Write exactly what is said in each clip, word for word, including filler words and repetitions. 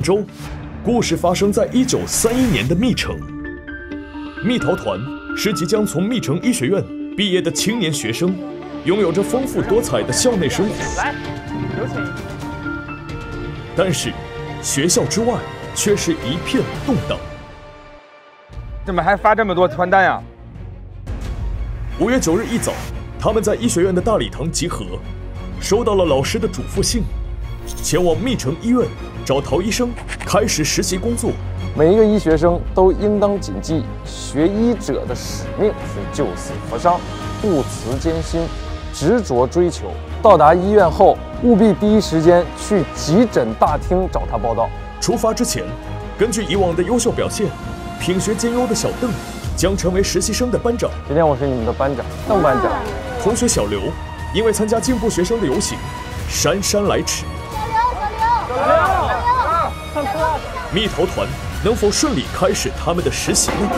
州，故事发生在一九三一年的密城。蜜桃团是即将从蜜城医学院毕业的青年学生，拥有着丰富多彩的校内生活。 来，有请。 但是，学校之外却是一片动荡。 怎么还发这么多传单呀？ 五月九日一早，他们在医学院的大礼堂集合，收到了老师的嘱咐信，前往蜜城医院找陶医生开始实习工作。 每一个医学生都应当谨记，学医者的使命是救死扶伤，不辞艰辛，执着追求。到达医院后，务必第一时间去急诊大厅找他报到。 出发之前，根据以往的优秀表现，品学兼优的小邓将成为实习生的班长。 今天我是你们的班长，邓班长。 同学小刘因为参加进步学生的游行，姗姗来迟。 小刘，小刘，小刘，小刘， 蜜桃团能否顺利开始他们的实习呢？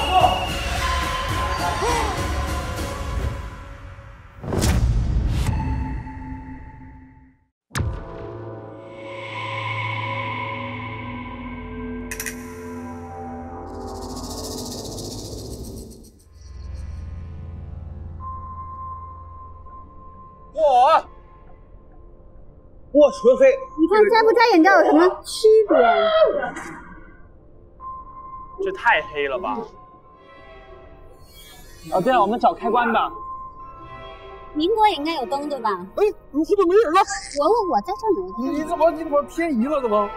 我，我纯黑。 你看摘不摘眼罩有什么区别？ 这太黑了吧！ 哦，对了，我们找开关吧。 民国也应该有灯对吧？ 哎，你是不是没人了？ 我我我在这儿呢。 你怎么你怎么偏移了？怎么？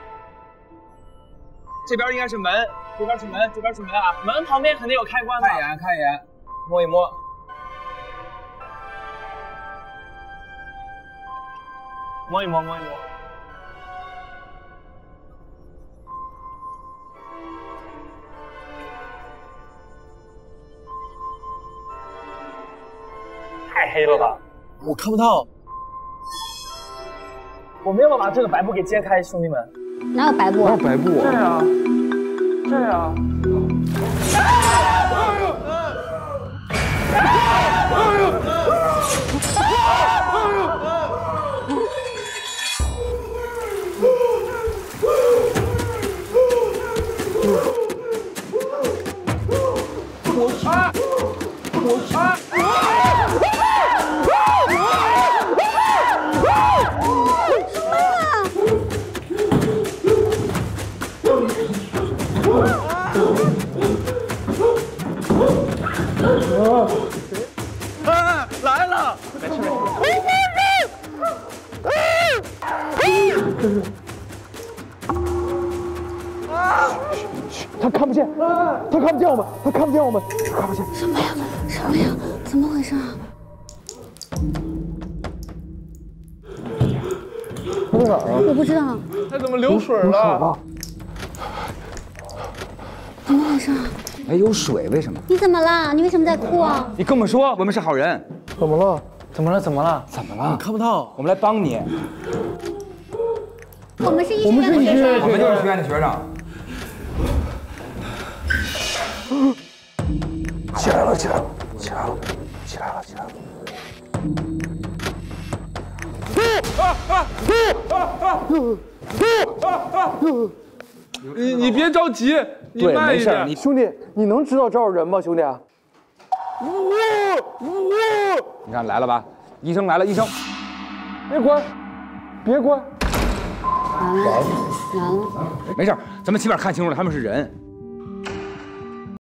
这边应该是门，这边是门，这边是门啊！门旁边肯定有开关吧？ 看一眼，看一眼，摸一摸。 摸一摸，摸一摸。太黑了吧！ 我看不到。 我们要不要把这个白布给揭开，兄弟们？ 哪有白布？ 哪有白布？ 这呀，这呀。我啊！我啊！啊！来了！没事没事。 他看不见，他看不见我们，他看不见我们，他看不见。 什么呀？什么呀？怎么回事啊？ 他在哪儿啊？ 我不知道。 他怎么流水了？ 怎么回事啊？ 哎，有水，为什么？ 你怎么了？你为什么在哭啊？ 你跟我们说，我们是好人。 怎么了？ 怎么了？怎么了？ 怎么了？ 看不到。 我们来帮你。 我们是医学我们是医学院， 我们就是学院的学生。 起来了，起来了，起来了，起来了，起来了。 你你别着急，你对， 慢一点。 没事你兄弟，你能知道这儿有人吗，兄弟？ 你看来了吧？医生来了，医生。 别关，别关。 完了，完了。 没事，咱们起码看清楚了他们是人。